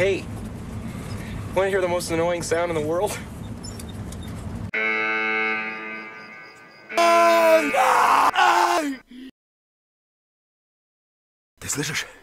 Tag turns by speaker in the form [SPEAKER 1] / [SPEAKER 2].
[SPEAKER 1] Hey, want to hear the most annoying sound in the world?
[SPEAKER 2] Ты слышишь?